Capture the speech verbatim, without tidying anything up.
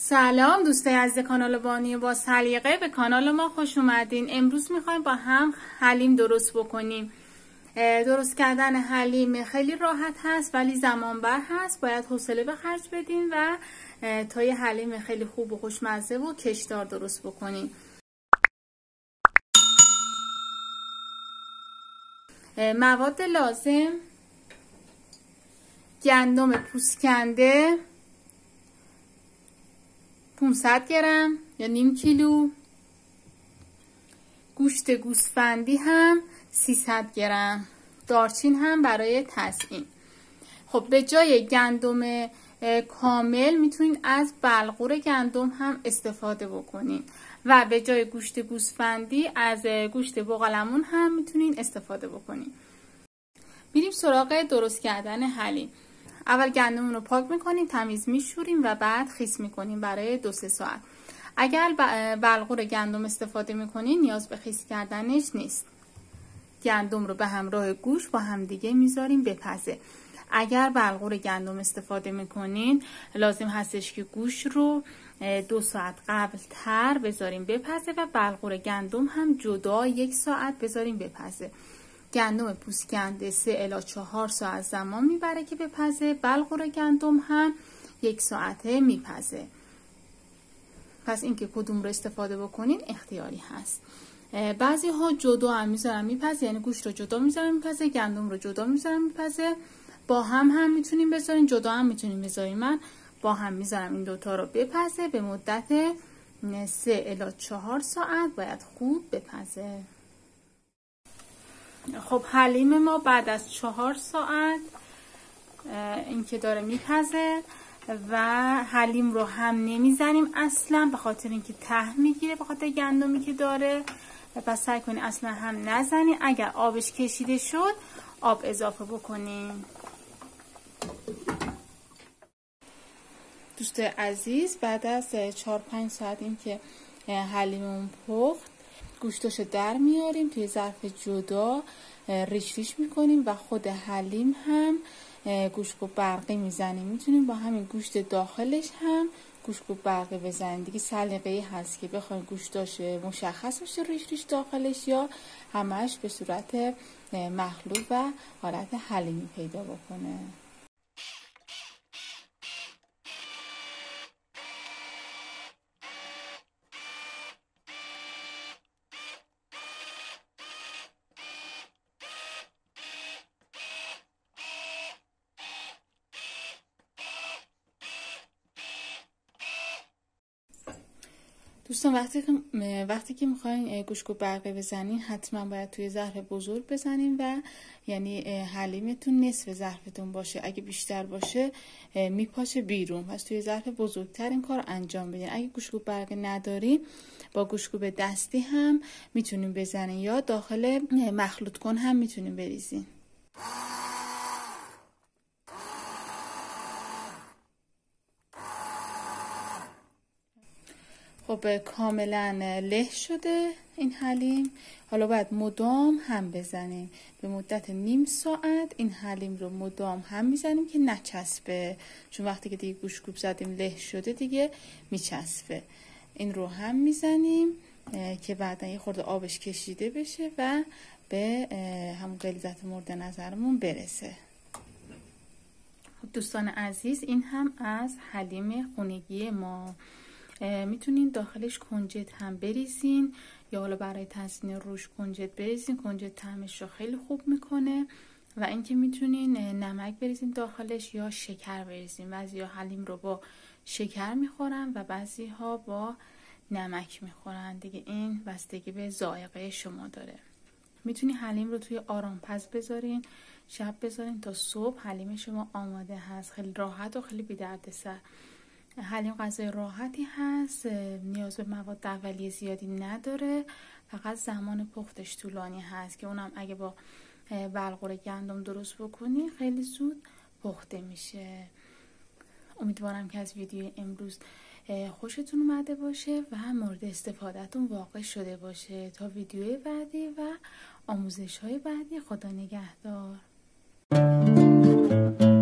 سلام دوستای عزیز کانال بانی با سلیقه، به کانال ما خوش اومدین. امروز میخوایم با هم حلیم درست بکنیم. درست کردن حلیم خیلی راحت هست ولی زمان بر هست. باید حوصله به خرج بدین و تا یه حلیم خیلی خوب و خوشمزه و کشدار درست بکنیم. مواد لازم: گندم پوست کنده پانصد گرم یا نیم کیلو، گوشت گوسفندی هم سیصد گرم، دارچین هم برای تزیین. خب به جای گندم کامل میتونید از بلغور گندم هم استفاده بکنین و به جای گوشت گوسفندی از گوشت بوقلمون هم میتونین استفاده بکنین. میریم سراغ درست کردن حلیم. اول گندمون رو پاک میکنیم، تمیز میشوریم و بعد خیس میکنیم برای دو سه ساعت. اگر بلغور گندم استفاده میکنین نیاز به خیس کردنش نیست. گندم رو به همراه گوشت با هم دیگه میذاریم بپزه. اگر بلغور گندم استفاده میکنین لازم هستش که گوشت رو دو ساعت قبل تر بذاریم بپزه و بلغور گندم هم جدا یک ساعت بذاریم بپزه. گندم پوست کنده سه الی چهار ساعت زمان میبره که بپزه. بلغور گندم هم یک ساعته میپزه. پس اینکه کدوم رو استفاده بکنین اختیاری هست. بعضی ها جدا هم میذارن میپزه، یعنی گوشت رو جدا میذارن میپزه، گندم رو جدا میذارن میپزه. با هم هم میتونیم بذارین، جدا هم میتونیم بذارین. من با هم میذارم این دوتا رو بپزه به مدت سه الی چهار ساعت باید خوب بپزه. خب حلیم ما بعد از چهار ساعت اینکه داره میپزه و حلیم رو هم نمیزنیم اصلا، به خاطر اینکه ته میگیره، به خاطر گندمی که داره. پس سعی کنید اصلا هم نزنید. اگر آبش کشیده شد آب اضافه بکنیم. دوست عزیز، بعد از چهار پنج ساعت اینکه حلیممون پخت، گوشتاشو در میاریم توی ظرف جدا، ریش ریش میکنیم و خود حلیم هم گوشت برقی میزنیم. میتونیم با همین گوشت داخلش هم گوشت برقی بزنیم. دیگه سلیقه‌ای هست که بخوایم گوشتاش مشخص بشه ریش ریش داخلش یا همش به صورت مخلوط و حالت حلیمی پیدا بکنه. دوستان وقتی که وقتی که میخواین گوشت برقی بزنین حتما باید توی ظرف بزرگ بزنین و یعنی حلیمتون نصف ظرفتون باشه. اگه بیشتر باشه میپاشه بیرون. پس توی ظرف بزرگتر این کار انجام بدین. اگه گوشت برقی ندارین با گوشت دستی هم میتونین بزنین یا داخل مخلوط کن هم میتونین بریزین. خب کاملا له شده این حلیم. حالا باید مدام هم بزنیم. به مدت نیم ساعت این حلیم رو مدام هم میزنیم که نچسبه، چون وقتی که دیگه گوشت زدیم له شده دیگه میچسبه. این رو هم میزنیم که بعدا یه خورده آبش کشیده بشه و به همون غلیظت مورد نظرمون برسه. دوستان عزیز، این هم از حلیم خونگی ما. میتونین داخلش کنجد هم بریزین یا حالا برای تزیین روش کنجد بریزین. کنجد طعمش رو خیلی خوب میکنه. و اینکه میتونین نمک بریزین داخلش یا شکر بریزین. بعضیا حلیم رو با شکر میخورن و بعضی ها با نمک میخورن. دیگه این بستگی به ذائقه شما داره. میتونین حلیم رو توی آرامپز بذارین، شب بذارین تا صبح حلیم شما آماده هست. خیلی راحت و خیلی بی دردسر. حلیم غذای راحتی هست، نیاز به مواد اولیه زیادی نداره، فقط زمان پختش طولانی هست که اونم اگه با بلغور گندم درست بکنی خیلی زود پخته میشه. امیدوارم که از ویدیو امروز خوشتون اومده باشه و مورد استفادهتون واقع شده باشه. تا ویدیو بعدی و آموزش های بعدی، خدا نگهدار.